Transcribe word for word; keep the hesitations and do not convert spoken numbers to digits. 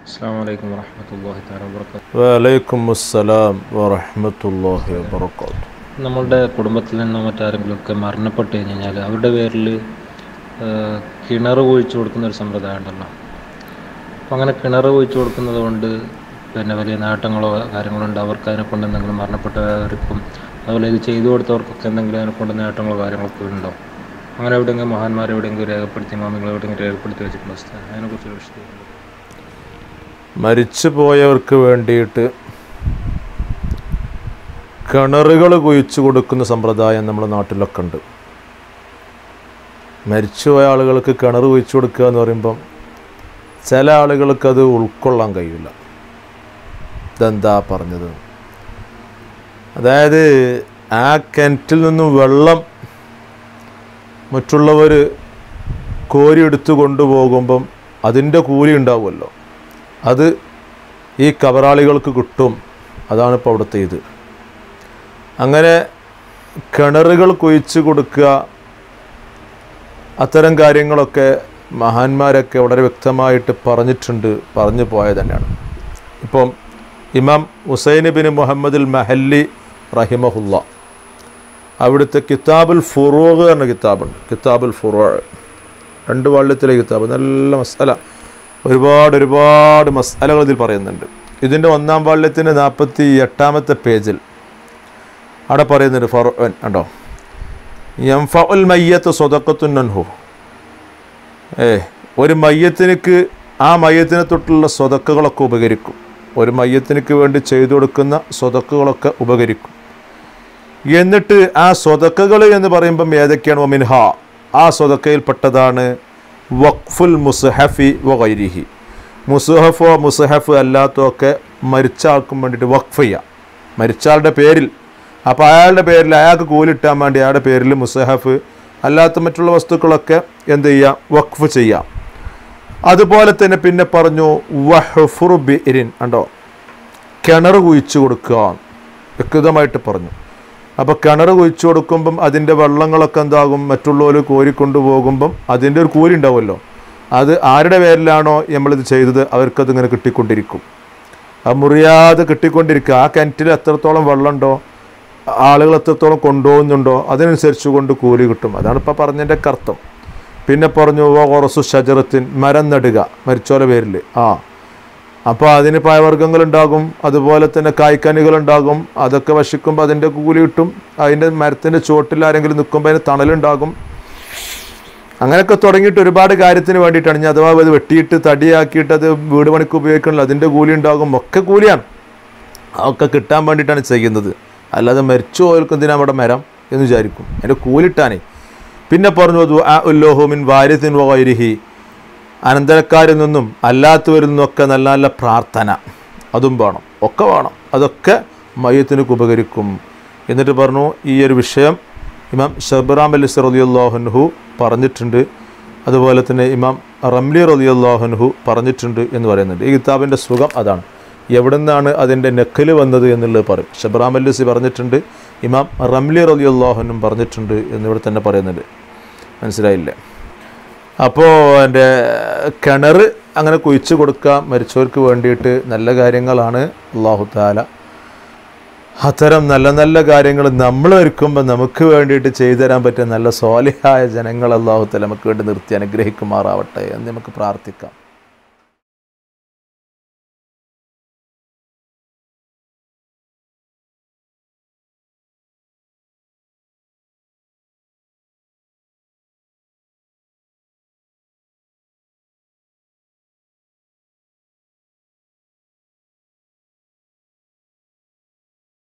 അസ്സലാമു അലൈക്കും വറഹ്മത്തുള്ളാഹി തആല വബറകാതുഹു. വഅലൈക്കും അസ്സലാം വറഹ്മത്തുള്ളാഹി വബറകാതുഹു. നമ്മളുടെ കുടുംബത്തിൽ നിന്നോ മറ്റാരെങ്കിലുമൊക്കെ മരണപ്പെട്ട് കഴിഞ്ഞാൽ അവരുടെ പേരിൽ കിണർ കുഴിച്ചു കൊടുക്കുന്ന ഒരു സമ്പ്രദായം ഉണ്ടല്ലോ. അപ്പം അങ്ങനെ കിണർ കുഴിച്ചു കൊടുക്കുന്നത് കൊണ്ട് പിന്നെ വലിയ നേട്ടങ്ങളോ കാര്യങ്ങളോ ഉണ്ട്, അവർക്ക് അതിനെ കൊണ്ട് എന്തെങ്കിലും മരണപ്പെട്ടവർക്കും അതുപോലെ ഇത് ചെയ്തു കൊടുത്തവർക്കൊക്കെ എന്തെങ്കിലും അതിനെ കൊണ്ട് നേട്ടങ്ങളോ കാര്യങ്ങളൊക്കെ ഉണ്ടോ? അങ്ങനെ എവിടെയെങ്കിലും മഹാന്മാർ എവിടെയെങ്കിലും രേഖപ്പെടുത്തി മാമികൾ എവിടെയെങ്കിലും രേഖപ്പെടുത്തി വെച്ചിട്ടുണ്ടോ? അതിനെക്കുറിച്ചൊരു വിഷയം മരിച്ചു പോയവർക്ക് വേണ്ടിയിട്ട് കിണറുകൾ കുഴിച്ചു കൊടുക്കുന്ന സമ്പ്രദായം നമ്മുടെ നാട്ടിലൊക്കെ ഉണ്ട്. മരിച്ചുപോയ ആളുകൾക്ക് കിണർ കുഴിച്ചു കൊടുക്കുക എന്ന് പറയുമ്പം ചില ആളുകൾക്കത് ഉൾക്കൊള്ളാൻ കഴിയില്ല. ഇതെന്താ പറഞ്ഞത്? അതായത് ആ കിണറ്റിൽ നിന്നും വെള്ളം മറ്റുള്ളവർ കോരിയെടുത്ത് കൊണ്ടുപോകുമ്പം അതിൻ്റെ കൂലി ഉണ്ടാവുമല്ലോ, അത് ഈ കബറാളികൾക്ക് കിട്ടും. അതാണ് ഇപ്പോൾ അവിടുത്തെ ഇത്. അങ്ങനെ കിണറുകൾ കുഴിച്ച് കൊടുക്കുക, അത്തരം കാര്യങ്ങളൊക്കെ മഹാന്മാരൊക്കെ വളരെ വ്യക്തമായിട്ട് പറഞ്ഞിട്ടുണ്ട്, പറഞ്ഞു പോയത് തന്നെയാണ്. ഇപ്പം ഇമാം ഹുസൈൻ ബിൻ മുഹമ്മദുൽ മഹല്ലി റഹിമഹുല്ല അവിടുത്തെ കിതാബുൽ ഫുറൂഖ് എന്ന കിതാബുണ്ട്. കിതാബുൽ ഫുറൂഖ് രണ്ട് വള്ളത്തിലെ കിതാബ്, നല്ല മസാല, ഒരുപാട് ഒരുപാട് മസാലകൾ ഇതിൽ പറയുന്നുണ്ട്. ഇതിൻ്റെ ഒന്നാം വാള്യത്തിൻ്റെ നാൽപ്പത്തി എട്ടാമത്തെ പേജിൽ അവിടെ പറയുന്നുണ്ട് ഫറുൻ ഉണ്ടോ, യംഫഉൽ മയ്യത്ത് സ്വതഖത്തുൻ അൻഹു. ഏ ഒരു മയ്യത്തിനക്ക് ആ മയ്യത്തിനെ തൊട്ടുള്ള സ്വതക്കുകളൊക്കെ ഉപകരിക്കും. ഒരു മയ്യത്തിനക്ക് വേണ്ടി ചെയ്തു കൊടുക്കുന്ന സ്വതക്കുകളൊക്കെ ഉപകരിക്കും. എന്നിട്ട് ആ സ്വതക്കുകൾ എന്ന് പറയുമ്പം ഏതൊക്കെയാണ്? മിൻഹ, ആ സ്വതക്കയിൽപ്പെട്ടതാണ് വഖഫുൽ മുസ്ഹഫി വഗൈരിഹി. മുസ്ഹഫോ മുസ്ഹഫ് അല്ലാത്തതൊക്കെ മരിച്ച ആൾക്കും വേണ്ടിയിട്ട് വഖഫ് ചെയ്യാം, മരിച്ച ആളുടെ പേരിൽ. അപ്പോൾ അയാളുടെ പേരിൽ അയാൾക്ക് കൂലിട്ടാൻ വേണ്ടി അയാളുടെ പേരിൽ മുസ്ഹഫ് അല്ലാത്ത മറ്റുള്ള വസ്തുക്കളൊക്കെ എന്ത് ചെയ്യാം? വഖഫ് ചെയ്യാം. അതുപോലെ തന്നെ പിന്നെ പറഞ്ഞു വഹ്ഫുർ ബിഇരിൻ ഉണ്ടോ, കിണർ കുഴിച്ചു കൊടുക്കുക വ്യക്തമായിട്ട് പറഞ്ഞു. അപ്പോൾ കിണർ കുഴിച്ചു കൊടുക്കുമ്പം അതിൻ്റെ വെള്ളങ്ങളൊക്കെ എന്താകും? മറ്റുള്ളവർ കോരിക്കൊണ്ടു പോകുമ്പം അതിൻ്റെ ഒരു കൂലി ഉണ്ടാവുമല്ലോ, അത് ആരുടെ പേരിലാണോ നമ്മളിത് ചെയ്തത് അവർക്കതിങ്ങനെ കിട്ടിക്കൊണ്ടിരിക്കും. ആ മുറിയാതെ കിട്ടിക്കൊണ്ടിരിക്കുക. ആ കിണറ്റിൽ എത്രത്തോളം വെള്ളമുണ്ടോ, ആളുകൾ എത്രത്തോളം കൊണ്ടുപോകുന്നുണ്ടോ അതിനനുസരിച്ച് കൊണ്ട് കൂലി കിട്ടും. അതാണ് ഇപ്പോൾ പറഞ്ഞതിൻ്റെ അർത്ഥം. പിന്നെ പറഞ്ഞു വഖറസു ഷജറത്തിൻ, മരം നടുക മരിച്ചോലെ പേരിൽ. ആ അപ്പോൾ അതിന് പഴവർഗ്ഗങ്ങളുണ്ടാകും, അതുപോലെ തന്നെ കായ്ക്കനികളുണ്ടാകും. അതൊക്കെ വശിക്കുമ്പോൾ അതിൻ്റെ കൂലി കിട്ടും. അതിൻ്റെ മരത്തിൻ്റെ ചുവട്ടിൽ ആരെങ്കിലും നിൽക്കുമ്പോൾ അതിന് തണലുണ്ടാകും. അങ്ങനെയൊക്കെ തുടങ്ങിയിട്ട് ഒരുപാട് കാര്യത്തിന് വേണ്ടിയിട്ടാണ്. ഇനി അഥവാ അത് വെട്ടിയിട്ട് തടിയാക്കിയിട്ട് അത് വീട് പണിക്ക് ഉപയോഗിക്കണമല്ലോ, അതിൻ്റെ കൂലി ഉണ്ടാകും. ഒക്കെ കൂലിയാണ്. അതൊക്കെ കിട്ടാൻ വേണ്ടിയിട്ടാണ് ചെയ്യുന്നത്. അല്ലാതെ മരിച്ചു പോയവർക്ക് എന്തിനാ അവിടെ മരം എന്ന് വിചാരിക്കും, അതിൻ്റെ കൂലിട്ടാനേ. പിന്നെ പറഞ്ഞു ദുആ ഉല്ലഹു മിൻ വാരിസിൻ വഗൈരിഹി, അനന്തരക്കാരിൽ നിന്നും അല്ലാത്തവരിൽ നിന്നൊക്കെ നല്ല നല്ല പ്രാർത്ഥന, അതും വേണം, ഒക്കെ വേണം. അതൊക്കെ മയ്യത്തിനൊക്കെ ഉപകരിക്കും. എന്നിട്ട് പറഞ്ഞു ഈ ഒരു വിഷയം ഇമാം ഷബ്റാം അലി റളിയല്ലാഹു അൻഹു പറഞ്ഞിട്ടുണ്ട്, അതുപോലെ തന്നെ ഇമാം റംലി റളിയല്ലാഹു അൻഹു പറഞ്ഞിട്ടുണ്ട് എന്ന് പറയുന്നുണ്ട്. ഈ കിതാബിൻ്റെ സുഖം അതാണ്. എവിടെ നിന്നാണ് അതിൻ്റെ നെക്കൽ വന്നത് എന്നുള്ളത് പറയും. ഷബ്റാം അല്ലിസി പറഞ്ഞിട്ടുണ്ട്, ഇമാം റംലി റളിയല്ലാഹു അൻഹു പറഞ്ഞിട്ടുണ്ട് എന്നിവിടെ തന്നെ പറയുന്നുണ്ട്. മനസ്സിലായില്ലേ? അപ്പോൾ എൻ്റെ കിണർ അങ്ങനെ കുഴിച്ച് കൊടുക്കാം മരിച്ചവർക്ക് വേണ്ടിയിട്ട്, നല്ല കാര്യങ്ങളാണ്. അല്ലാഹു തആല അത്തരം നല്ല നല്ല കാര്യങ്ങൾ നമ്മൾ ഒരുക്കുമ്പോൾ നമുക്ക് വേണ്ടിയിട്ട് ചെയ്തു തരാൻ പറ്റിയ നല്ല സ്വാലിഹായ ജനങ്ങൾ അല്ലാഹു തആല നമുക്ക് വേണ്ടി നിർത്തി അനുഗ്രഹിക്കുമാറാവട്ടെ എന്ന് നമുക്ക് പ്രാർത്ഥിക്കാം.